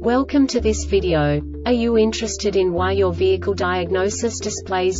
Welcome to this video. Are you interested in why your vehicle diagnosis displays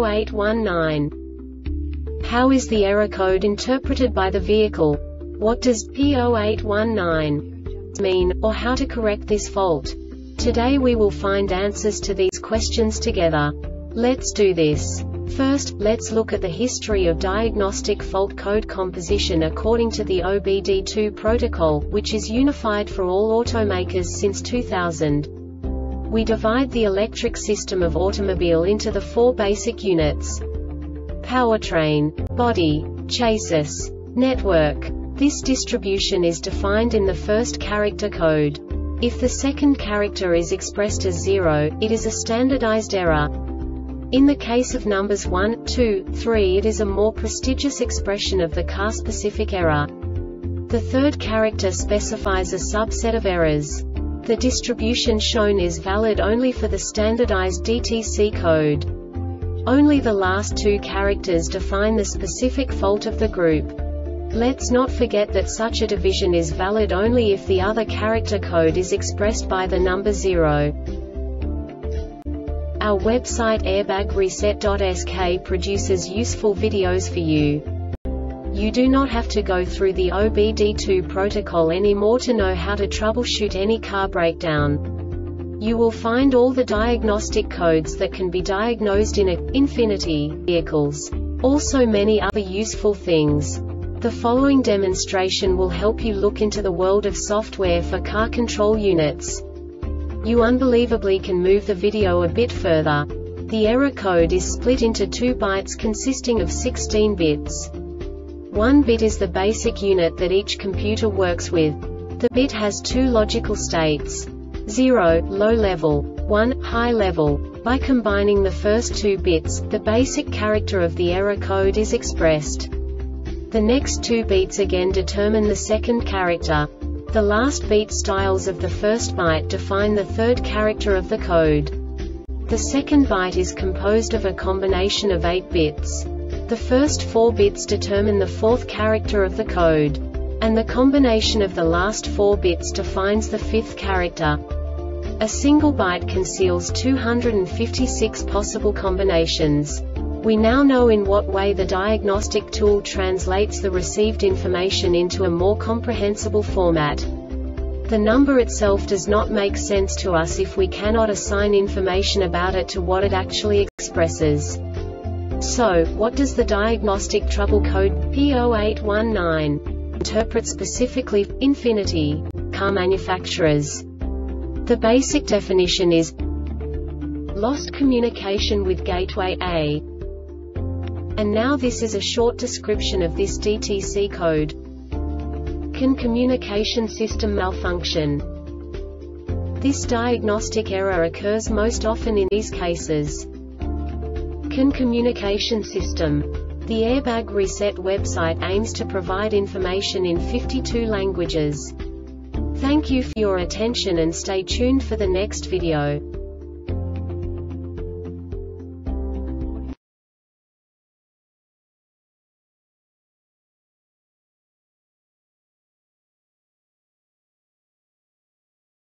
P0819? How is the error code interpreted by the vehicle? What does P0819 mean, or how to correct this fault? Today we will find answers to these questions together. Let's do this. First, let's look at the history of diagnostic fault code composition according to the OBD2 protocol, which is unified for all automakers since 2000. We divide the electric system of automobile into the four basic units: powertrain, body, chassis, network. This distribution is defined in the first character code. If the second character is expressed as 0, it is a standardized error. In the case of numbers 1, 2, 3, it is a more prestigious expression of the car-specific error. The third character specifies a subset of errors. The distribution shown is valid only for the standardized DTC code. Only the last two characters define the specific fault of the group. Let's not forget that such a division is valid only if the other character code is expressed by the number 0. Our website airbagreset.sk produces useful videos for you. You do not have to go through the OBD2 protocol anymore to know how to troubleshoot any car breakdown. You will find all the diagnostic codes that can be diagnosed in Infiniti vehicles. Also many other useful things. The following demonstration will help you look into the world of software for car control units. You unbelievably can move the video a bit further. The error code is split into 2 bytes consisting of 16 bits. 1 bit is the basic unit that each computer works with. The bit has 2 logical states: 0, low level, 1, high level. By combining the first 2 bits, the basic character of the error code is expressed. The next 2 beats again determine the second character. The last beat styles of the first byte define the third character of the code. The second byte is composed of a combination of 8 bits. The first 4 bits determine the fourth character of the code. And the combination of the last 4 bits defines the fifth character. A single byte conceals 256 possible combinations. We now know in what way the diagnostic tool translates the received information into a more comprehensible format. The number itself does not make sense to us if we cannot assign information about it to what it actually expresses. So, what does the diagnostic trouble code P0819 interpret specifically for Infiniti car manufacturers? The basic definition is lost communication with gateway A. And now this is a short description of this DTC code. CAN communication system malfunction. This diagnostic error occurs most often in these cases. CAN communication system. The Airbag Reset website aims to provide information in 52 languages. Thank you for your attention and stay tuned for the next video.